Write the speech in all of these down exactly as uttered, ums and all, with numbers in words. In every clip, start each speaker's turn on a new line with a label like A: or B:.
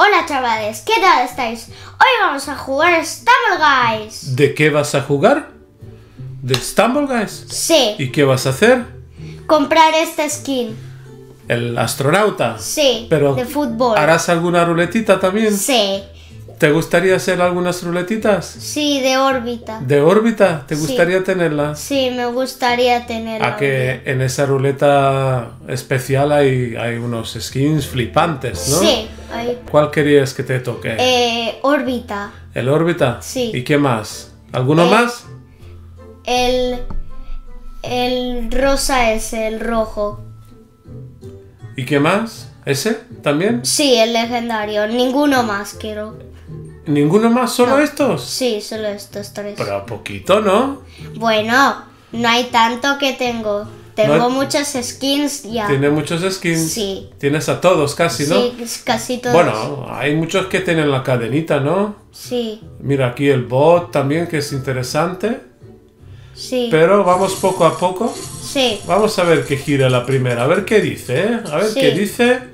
A: Hola chavales, ¿qué tal estáis? Hoy vamos a jugar Stumble Guys.
B: ¿De qué vas a jugar? ¿De Stumble Guys?
A: Sí.
B: ¿Y qué vas a hacer?
A: Comprar esta skin.
B: ¿El astronauta?
A: Sí,
B: Pero
A: de fútbol.
B: ¿harás alguna ruletita también?
A: Sí.
B: ¿Te gustaría hacer algunas ruletitas?
A: Sí, de órbita.
B: ¿De órbita? ¿Te
A: Sí.
B: gustaría tenerla?
A: Sí, me gustaría tenerla.
B: A que en esa ruleta especial hay, hay unos skins flipantes, ¿no?
A: Sí. Ahí.
B: ¿Cuál querías que te toque?
A: Eh, órbita.
B: ¿El órbita?
A: Sí.
B: ¿Y qué más? ¿Alguno
A: Eh,
B: más?
A: El... El rosa es el rojo.
B: ¿Y qué más? ¿Ese también?
A: Sí, el legendario. Ninguno más quiero.
B: ¿Ninguno más? ¿Solo
A: No.
B: estos?
A: Sí, solo estos tres.
B: Pero a poquito, ¿no?
A: Bueno, no hay tanto que tengo. Tengo
B: No hay-
A: muchas skins ya.
B: Tiene muchos skins.
A: Sí.
B: Tienes a todos casi, ¿no?
A: Sí, es casi todos.
B: Bueno, hay muchos que tienen la cadenita, ¿no?
A: Sí,
B: Mira aquí el bot también, que es interesante.
A: sí,
B: Pero vamos poco a poco.
A: sí.
B: Vamos a ver qué gira la primera. A ver qué dice, ¿eh? A ver
A: Sí.
B: qué dice.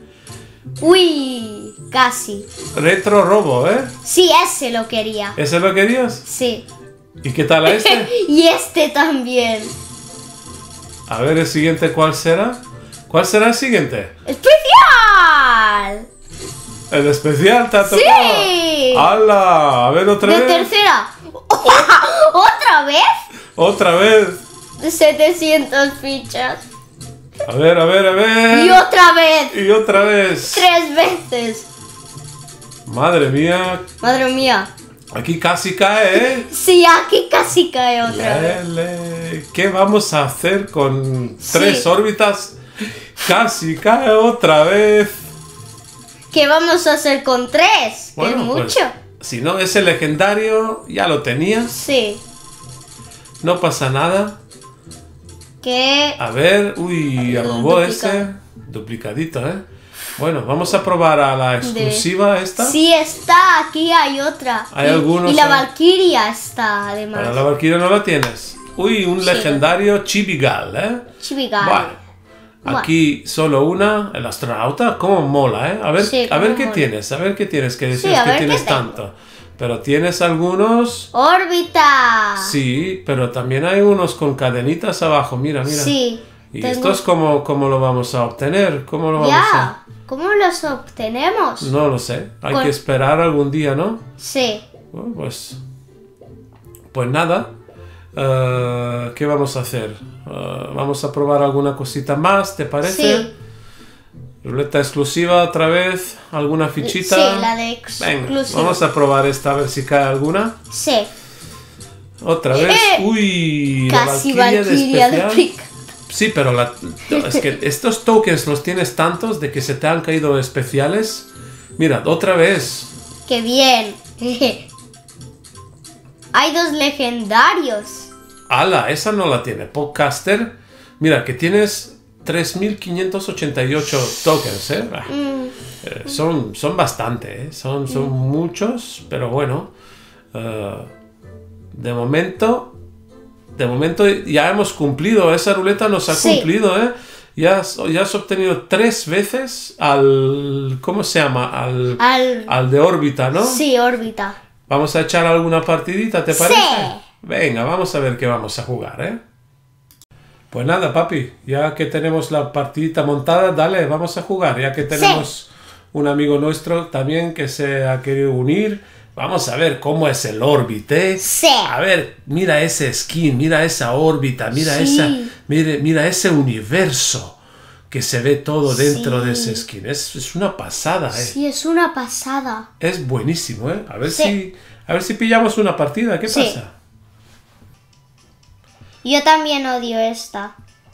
A: Uy, casi.
B: Retro robo, ¿eh?
A: Sí, ese lo quería.
B: ¿Ese lo querías?
A: Sí.
B: ¿Y qué tal a este?
A: Y este también.
B: A ver el siguiente, ¿cuál será? ¿Cuál será el siguiente?
A: ¡Especial!
B: El especial, ¿te ha tocado?
A: ¡Sí!
B: ¡Hala! A ver otra
A: De
B: vez.
A: tercera. ¿Otra vez?
B: Otra vez.
A: setecientas fichas.
B: A ver, a ver, a ver.
A: Y otra vez.
B: Y otra vez.
A: Tres veces.
B: Madre mía.
A: Madre mía.
B: Aquí casi cae, ¿eh?
A: Sí, aquí casi cae otra vez.
B: Lele. ¿Qué vamos a hacer con
A: Sí.
B: tres órbitas? Casi cae otra vez.
A: ¿Qué vamos a hacer con tres? Que es
B: Bueno, pues,
A: mucho.
B: si no, ese legendario ya lo tenías.
A: Sí.
B: No pasa nada.
A: Que...
B: A ver, uy,
A: El
B: robó
A: duplicado.
B: ese. Duplicadito, ¿eh? Bueno, vamos a probar a la exclusiva esta.
A: Sí, está. Aquí hay otra.
B: Hay
A: y,
B: algunos,
A: Y la
B: ¿eh?
A: Valkyria está, además.
B: Para la Valkyria no la tienes. Uy, un
A: Sí.
B: legendario Chibigal, ¿eh?
A: Chibigal.
B: Bueno,
A: Bueno.
B: aquí solo una. El astronauta, cómo mola, ¿eh? A ver,
A: Sí,
B: a ver
A: cómo
B: qué
A: mola.
B: tienes, a ver qué tienes, que
A: Sí,
B: decías
A: a
B: que
A: ver qué
B: tienes
A: tengo.
B: tanto. Pero tienes algunos.
A: ¡Órbita!
B: Sí, pero también hay unos con cadenitas abajo, mira, mira.
A: Sí.
B: ¿Y
A: tengo-
B: estos cómo, cómo lo vamos a obtener? ¿Cómo lo vamos
A: Ya. ¿Cómo los obtenemos?
B: a...? No lo sé, hay
A: Con-
B: que esperar algún día, ¿no?
A: Sí.
B: Bueno, pues... Pues nada. Eh, ¿qué vamos a hacer? Eh, vamos a probar alguna cosita más, ¿te parece?
A: Sí.
B: Ruleta exclusiva otra vez, alguna fichita.
A: Sí, la de
B: Venga,
A: exclusiva.
B: vamos a probar esta a ver si cae alguna.
A: Sí.
B: Otra vez.
A: Eh,
B: Uy, la
A: Casi
B: Valkyria de
A: Valkyria de
B: especial.
A: pica.
B: Sí, pero la- es que estos tokens los tienes tantos de que se te han caído especiales. Mira, otra vez.
A: ¡Qué bien! Hay dos legendarios.
B: Ala, esa no la tiene. Podcaster. Mira, que tienes tres mil quinientos ochenta y ocho tokens, ¿eh? Bah,
A: Mm,
B: eh, son, son bastante, ¿eh? Son, son muchos, pero bueno. eh, de momento... De momento ya hemos cumplido. Esa ruleta nos ha
A: Sí.
B: cumplido, ¿eh? Ya has, ya has obtenido tres veces al... ¿Cómo se llama? Al,
A: al...
B: al de órbita, ¿no?
A: Sí, órbita.
B: Vamos a echar alguna partidita, ¿te
A: Sí.
B: parece? Venga, vamos a ver qué vamos a jugar, ¿eh? Pues nada, papi, ya que tenemos la partidita montada, dale, vamos a jugar. Ya que tenemos un amigo nuestro también que se ha querido unir, vamos a ver cómo es el órbita, ¿eh?
A: Sí.
B: A ver, mira ese skin, mira esa órbita, mira,
A: Sí.
B: esa, mire, mira ese universo que se ve todo dentro
A: Sí.
B: de ese skin. Es, es una pasada, ¿eh?
A: Sí, es una pasada.
B: Es buenísimo, ¿eh? A ver
A: Sí.
B: si a ver si pillamos una partida. ¿Qué
A: Sí.
B: pasa?
A: Yo también odio esta.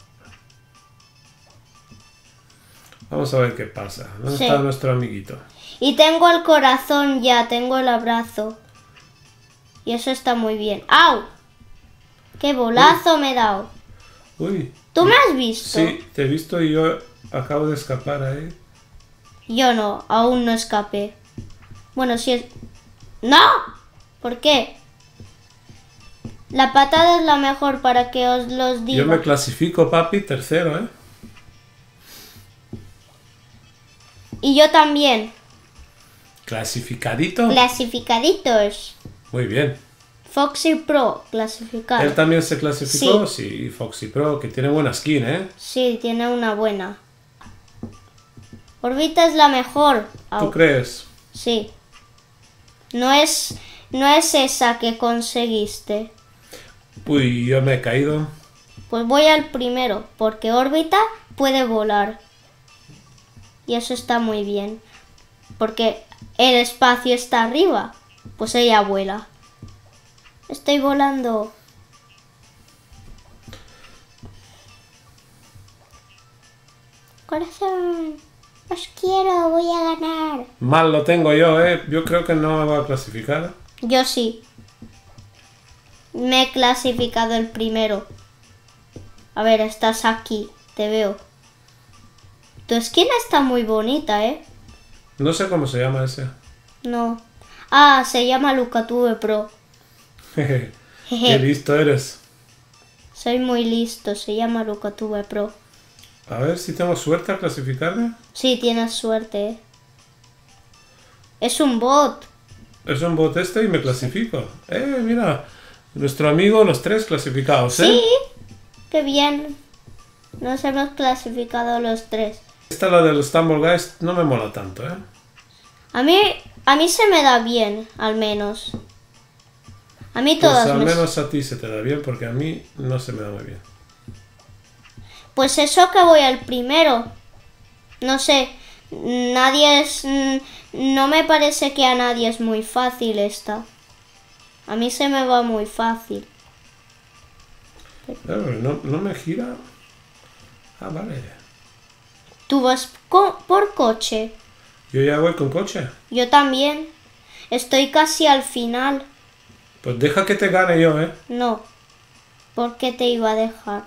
B: Vamos a ver qué pasa. ¿Dónde
A: Sí.
B: está nuestro amiguito?
A: Y tengo el corazón ya, tengo el abrazo. Y eso está muy bien. ¡Au! ¡Qué bolazo me he dado!
B: Uy.
A: ¿Tú me has visto?
B: Sí, te he visto y yo acabo de escapar ahí.
A: Yo no, aún no escapé. Bueno, si es... ¡No! ¿Por qué? La patada es la mejor para que os los diga.
B: Yo me clasifico, papi, tercero, ¿eh?
A: Y yo también.
B: ¿Clasificadito?
A: Clasificaditos.
B: Muy bien.
A: Foxy Pro, clasificado.
B: ¿Él también se clasificó?
A: Sí.
B: Sí, Foxy Pro, que tiene buena skin, ¿eh?
A: Sí, tiene una buena. Orbita es la mejor.
B: ¿Tú
A: Au.
B: crees?
A: Sí. No es, no es esa que conseguiste.
B: Uy, yo me he caído.
A: Pues voy al primero, porque órbita puede volar. Y eso está muy bien. Porque el espacio está arriba. Pues ella vuela. Estoy volando. Corazón, os quiero, voy a ganar.
B: Mal lo tengo yo, ¿eh? Yo creo que no me va a clasificar.
A: Yo sí. Me he clasificado el primero. A ver, estás aquí, te veo. Tu esquina está muy bonita, ¿eh?
B: No sé cómo se llama ese.
A: No. Ah, se llama Lucatube Pro.
B: Qué
A: Jeje.
B: listo eres.
A: Soy muy listo, se llama Lucatube Pro.
B: A ver si tengo suerte a clasificarme.
A: Sí, tienes suerte, ¿eh? Es un bot.
B: Es un bot este y me clasifico. Eh, mira. Nuestro amigo, los tres clasificados, ¿eh?
A: Sí, qué bien. Nos hemos clasificado los tres.
B: Esta, la de los Stumble Guys, no me mola tanto, ¿eh?
A: A mí, a mí se me da bien, al menos. A mí
B: Pues
A: todas
B: al
A: me...
B: menos a ti se te da bien, porque a mí no se me da muy bien.
A: Pues eso que voy al primero. No sé, nadie es... No me parece que a nadie es muy fácil esta. A mí se me va muy fácil.
B: Pero no, no me gira. Ah, vale.
A: ¿Tú vas co- por coche?
B: Yo ya voy con coche.
A: Yo también. Estoy casi al final.
B: Pues deja que te gane yo, ¿eh?
A: No. ¿Por qué te iba a dejar?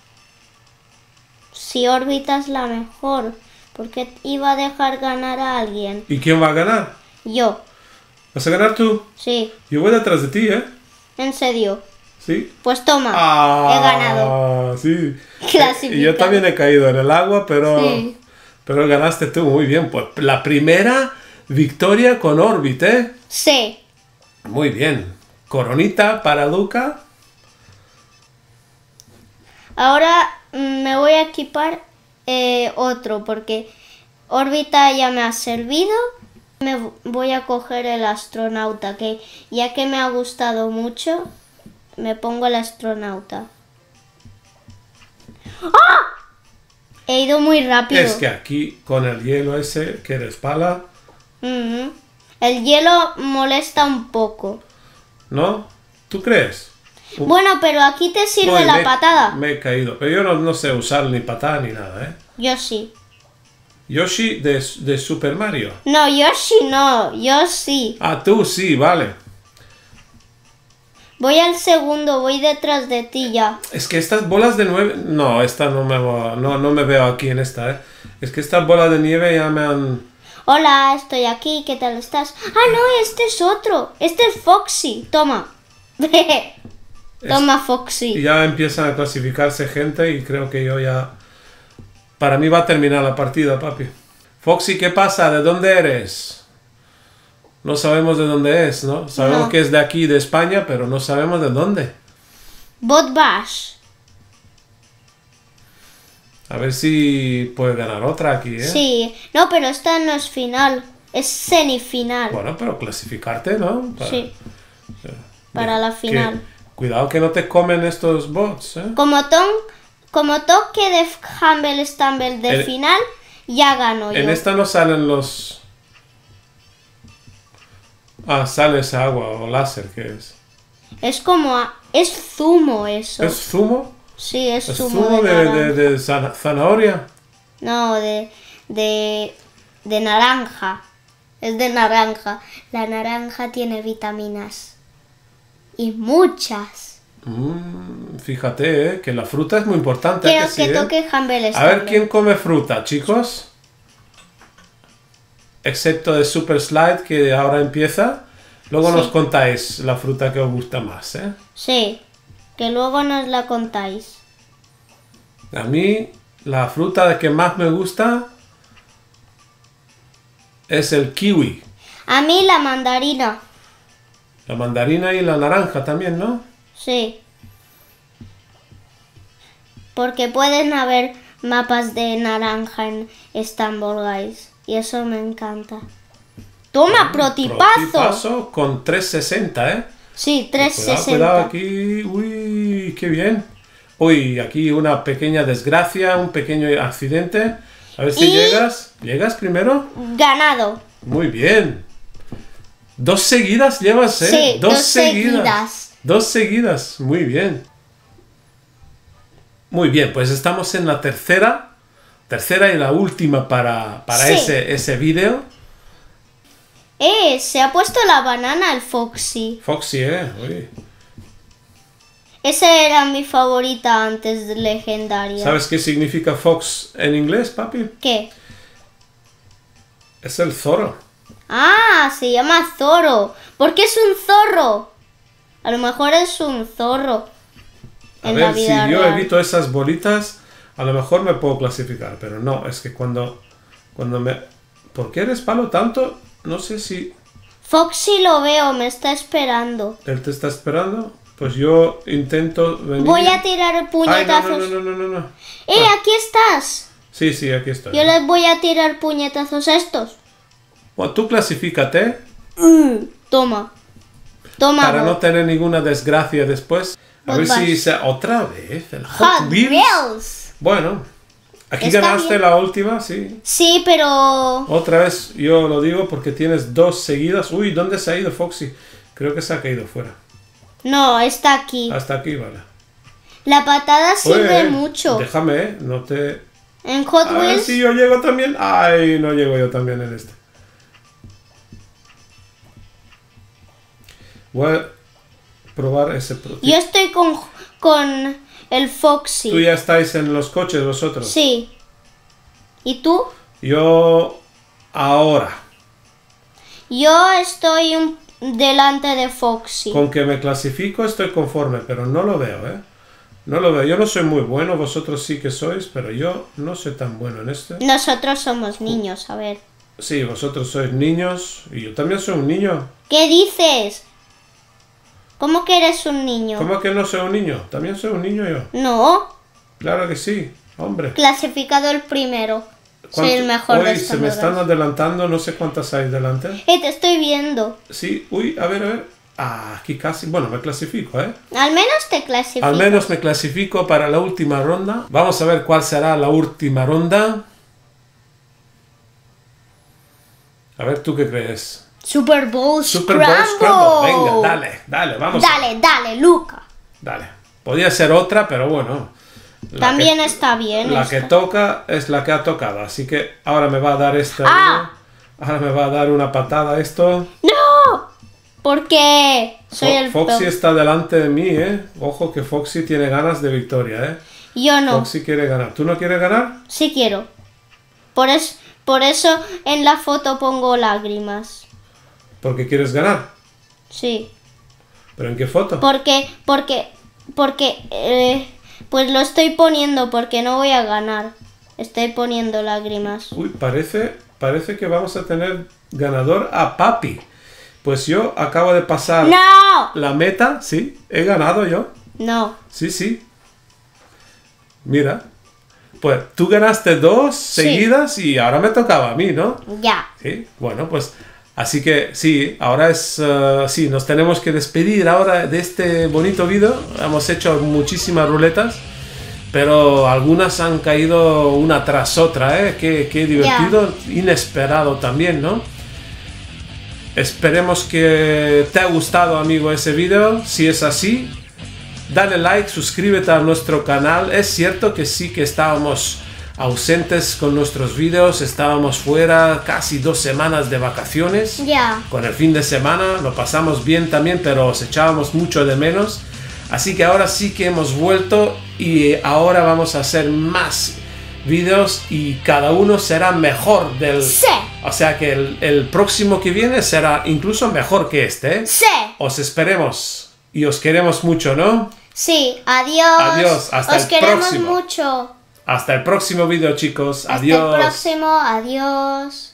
A: Si órbita es la mejor, ¿por qué iba a dejar ganar a alguien?
B: ¿Y quién va a ganar?
A: Yo.
B: ¿Vas a ganar tú?
A: Sí.
B: Yo voy detrás de ti, ¿eh?
A: En serio.
B: ¿Sí?
A: Pues toma.
B: Ah,
A: He ganado.
B: Sí.
A: Clasificado.
B: Y yo también he caído en el agua, pero,
A: Sí.
B: pero ganaste tú muy bien. Pues la primera victoria con Orbit, ¿eh?
A: Sí.
B: Muy bien. Coronita para Luca.
A: Ahora mm, me voy a equipar eh, otro porque órbita ya me ha servido. Me v- voy a coger el astronauta, que ya que me ha gustado mucho, me pongo el astronauta. ¡Ah! He ido muy rápido.
B: Es que aquí con el hielo ese que respala,
A: Ujú. El hielo molesta un poco.
B: ¿no? ¿Tú crees? Uh,
A: Bueno, pero aquí te sirve
B: Uy,
A: la
B: me-
A: patada.
B: Me he caído, pero yo no, no sé usar ni patada ni nada, ¿eh?
A: Yo sí.
B: Yoshi de, de Super Mario.
A: No, Yoshi no, yo sí.
B: Ah, tú sí, vale.
A: Voy al segundo, voy detrás de ti ya.
B: Es que estas bolas de nieve... No, esta no me, va- no, no me veo aquí en esta, ¿eh? Es que estas bolas de nieve ya me han...
A: Hola, estoy aquí, ¿qué tal estás? Ah, no, este es otro. Este es Foxy. Toma. Toma,
B: Y
A: Foxy.
B: ya empiezan a clasificarse gente y creo que yo ya... Para mí va a terminar la partida, papi. Foxy, ¿qué pasa? ¿De dónde eres? No sabemos de dónde es, ¿no? Sabemos
A: No.
B: que es de aquí, de España, pero no sabemos de dónde.
A: Bot Bash.
B: A ver si puede ganar otra aquí, ¿eh?
A: Sí. No, pero esta no es final. Es semifinal.
B: Bueno, pero clasificarte, ¿no? Para,
A: Sí. Para la
B: que-
A: final.
B: cuidado que no te comen estos bots, ¿eh?
A: Como, ton, como toque de Humble Stumble de
B: El-
A: final, ya gano yo.
B: En esta no salen los... Ah, sale esa agua o láser, ¿qué es?
A: Es como... a- es zumo eso.
B: ¿Es zumo?
A: Sí, es,
B: ¿Es
A: zumo,
B: zumo
A: de,
B: de,
A: naranja.
B: de- de zana- zanahoria?
A: No, de, de, de naranja. Es de naranja. La naranja tiene vitaminas. Y muchas.
B: Mm, fíjate, ¿eh? Que la fruta es muy importante. ¿a
A: Quiero
B: que
A: que
B: sí, eh?
A: toque Humble
B: A ver
A: Stumble.
B: quién come fruta, chicos. Excepto de Super Slide, que ahora empieza. Luego
A: Sí.
B: nos contáis la fruta que os gusta más, ¿eh?
A: Sí, que luego nos la contáis.
B: A mí, la fruta que más me gusta es el kiwi.
A: A mí la mandarina.
B: La mandarina y la naranja también, ¿no?
A: Sí. Porque pueden haber mapas de naranja en Stumble Guys. Y eso me encanta. ¡Toma, protipazo!
B: Protipazo con trescientos sesenta, ¿eh?
A: Sí, trescientos
B: Cuidado,
A: sesenta.
B: cuidado aquí. Uy, qué bien. Uy, aquí una pequeña desgracia, un pequeño accidente. A ver si
A: Y-
B: llegas. ¿Llegas primero?
A: Ganado.
B: Muy bien. Dos seguidas llevas, ¿eh?
A: Sí, dos seguidas.
B: Dos seguidas. Muy bien. Muy bien, pues estamos en la tercera. Tercera y la última para, para
A: Sí.
B: ese, ese vídeo.
A: Eh, se ha puesto la banana el Foxy.
B: Foxy, ¿eh? Uy.
A: Esa era mi favorita antes de legendaria.
B: ¿Sabes qué significa fox en inglés, papi?
A: ¿Qué?
B: Es el zorro.
A: Ah, se llama zorro. ¿Por qué es un zorro? A lo mejor es un zorro.
B: A
A: En la
B: ver, si
A: vida
B: yo
A: real.
B: evito esas bolitas, a lo mejor me puedo clasificar, pero no, es que cuando, cuando me... ¿Por qué eres palo tanto? No sé si
A: Foxy lo veo, me está esperando.
B: él te está esperando. Pues yo intento venir...
A: Voy a tirar
B: Ay, no,
A: puñetazos.
B: no, no, no, no, no.
A: ¡Eh, aquí estás!
B: Sí, sí, aquí estoy.
A: Yo les voy a tirar puñetazos a estos.
B: Bueno, tú clasifícate
A: Mm, toma. Toma.
B: para
A: Bob.
B: no tener ninguna desgracia después. A
A: Pues
B: ver
A: vas.
B: si se... otra vez el Hot,
A: Hot
B: Wheels.
A: Wheels.
B: Bueno, aquí
A: Está
B: ganaste
A: bien.
B: la última, sí.
A: Sí, pero...
B: Otra vez yo lo digo porque tienes dos seguidas. Uy, ¿dónde se ha ido Foxy? Creo que se ha caído fuera.
A: No, está aquí.
B: Hasta aquí, vale.
A: La patada sirve
B: Oye,
A: mucho.
B: Déjame, ¿eh? No te...
A: En Hot
B: A ver
A: Wheels...
B: si yo llego también. Ay, no llego yo también en este. Voy a probar ese prototipo.
A: Yo estoy con, con el Foxy.
B: Tú ya estáis en los coches vosotros.
A: Sí. ¿Y tú?
B: Yo ahora.
A: Yo estoy un- delante de Foxy.
B: Con que me clasifico estoy conforme, pero no lo veo, ¿eh? No lo veo. Yo no soy muy bueno, vosotros sí que sois, pero yo no soy tan bueno en este.
A: Nosotros somos niños, a ver.
B: Sí, vosotros sois niños y yo también soy un niño.
A: ¿Qué dices? ¿Cómo que eres un niño?
B: ¿Cómo que no soy un niño? También soy un niño yo.
A: No,
B: Claro que sí, hombre.
A: clasificado el primero. Soy el
B: ¿Cuánto-
A: mejor
B: Hoy
A: de
B: se
A: estos
B: me están
A: lugares.
B: adelantando, no sé cuántas hay delante.
A: Eh, te estoy viendo.
B: Sí, uy, a ver, a ver. Ah, aquí casi, bueno, me clasifico, ¿eh?
A: Al menos te clasifico.
B: Al menos me clasifico para la última ronda. Vamos a ver cuál será la última ronda. A ver, ¿tú qué crees?
A: Super Bowl
B: Super Bowl
A: Scramble.
B: Scramble. Venga, dale, dale, vamos. a-
A: Dale, dale, Luca.
B: Dale. Podría ser otra, pero bueno. La
A: También
B: que-
A: está bien.
B: La
A: esta.
B: que toca es la que ha tocado, así que ahora me va a dar esta.
A: Ah.
B: Ahora me va a dar una patada esto.
A: ¡No! Porque soy
B: Fo-
A: el
B: Foxy
A: pro.
B: está delante de mí, ¿eh? Ojo que Foxy tiene ganas de victoria, ¿eh?
A: Yo no.
B: Foxy quiere ganar. ¿Tú no quieres ganar?
A: Sí quiero. Por eso, por eso en la foto pongo lágrimas.
B: Porque quieres ganar.
A: Sí.
B: ¿Pero en qué foto?
A: Porque, porque, porque, eh, pues lo estoy poniendo porque no voy a ganar. Estoy poniendo lágrimas.
B: Uy, parece, parece que vamos a tener ganador a Papi. Pues yo acabo de pasar
A: ¡No!
B: la meta, sí, he ganado yo.
A: No.
B: Sí, sí. Mira. Pues tú ganaste dos
A: Sí.
B: seguidas y ahora me tocaba a mí, ¿no?
A: Ya.
B: Sí, bueno, pues así que sí, ahora es, eh, sí, nos tenemos que despedir ahora de este bonito vídeo. Hemos hecho muchísimas ruletas, pero algunas han caído una tras otra, ¿eh? Qué, qué divertido, inesperado también, ¿no? Esperemos que te ha gustado, amigo, ese vídeo. Si es así, dale like, suscríbete a nuestro canal. Es cierto que sí que estábamos ausentes con nuestros vídeos, estábamos fuera casi dos semanas de vacaciones.
A: Ya.
B: Con el fin de semana lo pasamos bien también, pero os echábamos mucho de menos. Así que ahora sí que hemos vuelto y ahora vamos a hacer más vídeos y cada uno será mejor del...
A: Sí.
B: O sea que el, el próximo que viene será incluso mejor que este, ¿eh?
A: Sí.
B: Os esperemos y os queremos mucho, ¿no?
A: Sí. Adiós.
B: Adiós, hasta
A: Os
B: el
A: queremos
B: próximo.
A: mucho.
B: Hasta el próximo vídeo, chicos.
A: Hasta
B: Adiós.
A: el próximo. Adiós.